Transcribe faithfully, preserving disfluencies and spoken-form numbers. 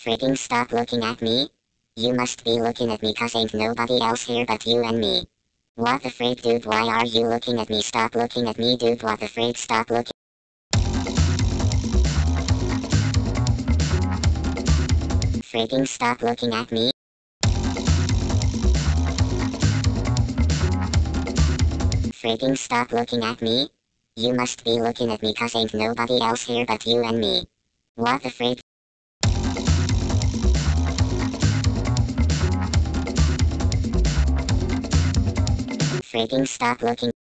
Frigging stop looking at me? You must be looking at me cause ain't nobody else here but you and me. What the frig, dude, why are you looking at me? Stop looking at me, dude, what the frig, stop looking. Frigging stop looking at me. Frigging stop looking at me? You must be looking at me cause ain't nobody else here but you and me. What the frig? Frigging stop looking.